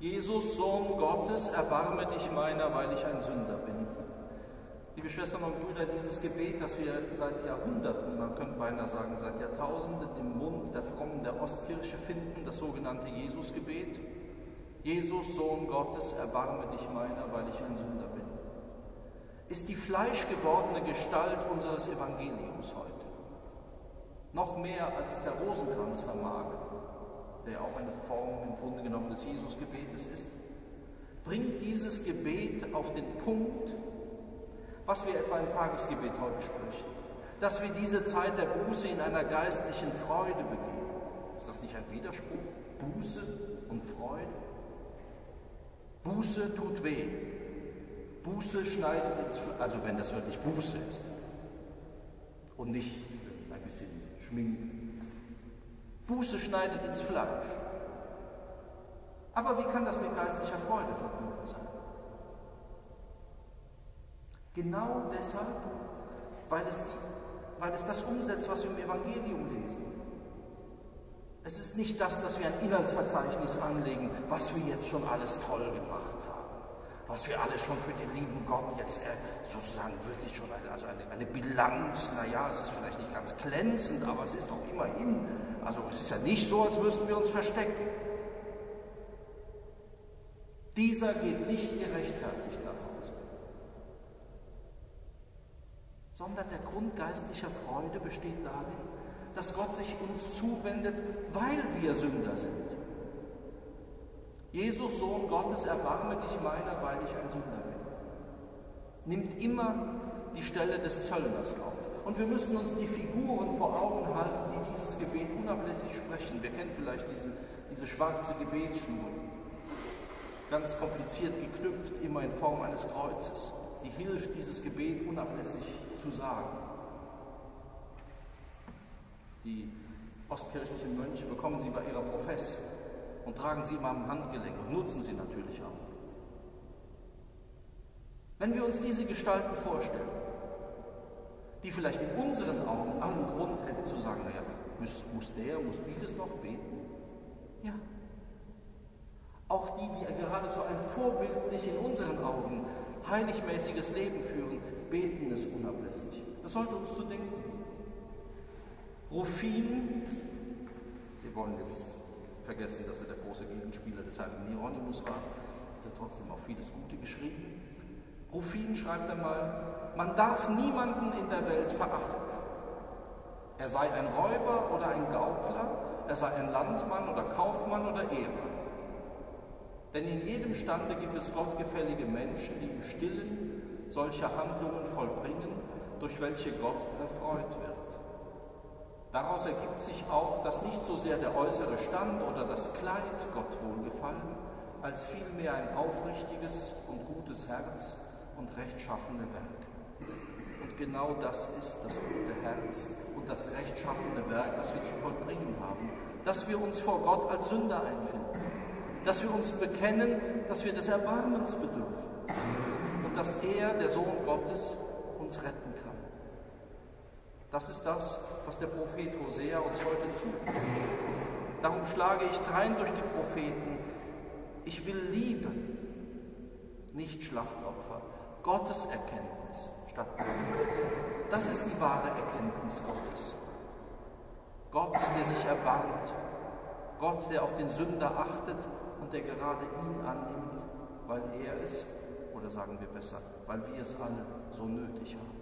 Jesus, Sohn Gottes, erbarme dich meiner, weil ich ein Sünder bin. Liebe Schwestern und Brüder, dieses Gebet, das wir seit Jahrhunderten, man könnte beinahe sagen seit Jahrtausenden, im Mund der Frommen der Ostkirche finden, das sogenannte Jesusgebet. Jesus, Sohn Gottes, erbarme dich meiner, weil ich ein Sünder bin, ist die fleischgewordene Gestalt unseres Evangeliums heute. Noch mehr, als es der Rosenkranz vermag, der auch eine Form im Grunde genommen des Jesusgebetes ist, bringt dieses Gebet auf den Punkt, was wir etwa im Tagesgebet heute sprechen, dass wir diese Zeit der Buße in einer geistlichen Freude begehen. Ist das nicht ein Widerspruch? Buße und Freude? Buße tut weh. Buße schneidet ins Fleisch, also wenn das wirklich Buße ist und nicht ein bisschen Schminken. Buße schneidet ins Fleisch. Aber wie kann das mit geistlicher Freude verbunden sein? Genau deshalb, weil es das umsetzt, was wir im Evangelium lesen. Es ist nicht das, dass wir ein Inhaltsverzeichnis anlegen, was wir jetzt schon alles toll gemacht haben, was wir alles schon für den lieben Gott jetzt sozusagen wirklich schon eine Bilanz, naja, es ist vielleicht nicht ganz glänzend, aber es ist doch immerhin, also es ist ja nicht so, als müssten wir uns verstecken. Dieser geht nicht gerechtfertigt nach Hause, sondern der Grund geistlicher Freude besteht darin, dass Gott sich uns zuwendet, weil wir Sünder sind. Jesus, Sohn Gottes, erbarme dich meiner, weil ich ein Sünder bin. Nimmt immer die Stelle des Zöllners auf. Und wir müssen uns die Figuren vor Augen halten, die dieses Gebet unablässig sprechen. Wir kennen vielleicht diese schwarze Gebetsschnur, ganz kompliziert geknüpft, immer in Form eines Kreuzes. Die hilft, dieses Gebet unablässig zu sagen. Die ostkirchlichen Mönche bekommen sie bei ihrer Profess und tragen sie immer am Handgelenk und nutzen sie natürlich auch. Wenn wir uns diese Gestalten vorstellen, die vielleicht in unseren Augen allen Grund hätten zu sagen, naja, muss die das noch beten? Ja. Auch die geradezu ein vorbildlich in unseren Augen heiligmäßiges Leben führen, beten es unablässig. Das sollte uns zu denken geben. Ruffin, wir wollen jetzt vergessen, dass er der große Gegenspieler des heiligen Hieronymus war, hat er trotzdem auch vieles Gute geschrieben. Ruffin schreibt einmal, man darf niemanden in der Welt verachten. Er sei ein Räuber oder ein Gaukler, er sei ein Landmann oder Kaufmann oder Ehemann. Denn in jedem Stande gibt es gottgefällige Menschen, die im Stillen solche Handlungen vollbringen, durch welche Gott erfreut wird. Daraus ergibt sich auch, dass nicht so sehr der äußere Stand oder das Kleid Gott wohlgefallen, als vielmehr ein aufrichtiges und gutes Herz und rechtschaffene Werk. Und genau das ist das gute Herz und das rechtschaffene Werk, das wir zu vollbringen haben, dass wir uns vor Gott als Sünder einfinden, dass wir uns bekennen, dass wir des Erbarmens bedürfen und dass er, der Sohn Gottes, uns retten kann. Das ist das, was der Prophet Hosea uns heute zuruft. Darum schlage ich drein durch die Propheten. Ich will Liebe, nicht Schlachtopfer, Gottes Erkenntnis statt Blut. Das ist die wahre Erkenntnis Gottes. Gott, der sich erbarmt, Gott, der auf den Sünder achtet und der gerade ihn annimmt, weil er es, oder sagen wir besser, weil wir es alle so nötig haben.